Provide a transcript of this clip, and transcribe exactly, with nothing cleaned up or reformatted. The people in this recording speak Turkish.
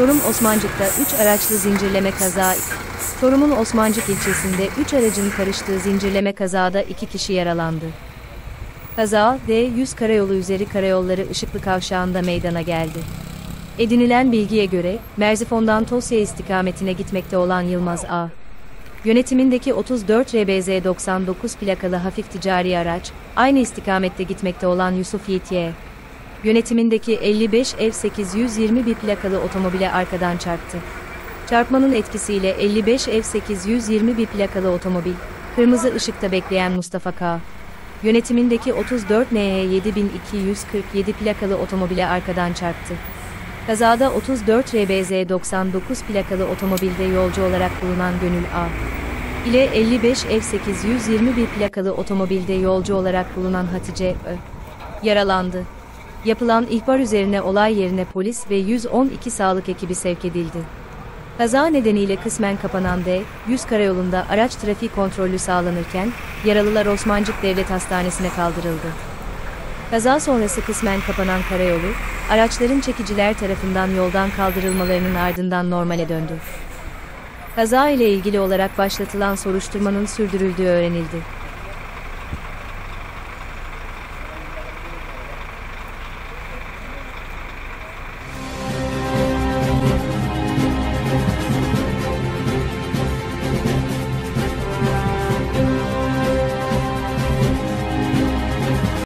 Çorum Osmancık'ta üç araçlı zincirleme kaza. Çorum'un Osmancık ilçesinde üç aracın karıştığı zincirleme kazada iki kişi yaralandı. Kaza, D yüz karayolu üzeri karayolları Işıklı Kavşağı'nda meydana geldi. Edinilen bilgiye göre, Merzifon'dan Tosya istikametine gitmekte olan Yılmaz A. yönetimindeki otuz dört R B Z doksan dokuz plakalı hafif ticari araç, aynı istikamette gitmekte olan Yusuf Yiğit Y. yönetimindeki elli beş F sekiz yüz yirmi bir plakalı otomobile arkadan çarptı. Çarpmanın etkisiyle elli beş F sekiz yüz yirmi bir plakalı otomobil, kırmızı ışıkta bekleyen Mustafa K. yönetimindeki otuz dört N Y yedi bin iki yüz kırk yedi plakalı otomobile arkadan çarptı. Kazada otuz dört R B Z doksan dokuz plakalı otomobilde yolcu olarak bulunan Gönül A. ile elli beş F sekiz yüz yirmi bir plakalı otomobilde yolcu olarak bulunan Hatice Ö. yaralandı. Yapılan ihbar üzerine olay yerine polis ve yüz on iki sağlık ekibi sevk edildi. Kaza nedeniyle kısmen kapanan D yüz karayolunda araç trafiği kontrolü sağlanırken, yaralılar Osmancık Devlet Hastanesi'ne kaldırıldı. Kaza sonrası kısmen kapanan karayolu, araçların çekiciler tarafından yoldan kaldırılmalarının ardından normale döndü. Kaza ile ilgili olarak başlatılan soruşturmanın sürdürüldüğü öğrenildi.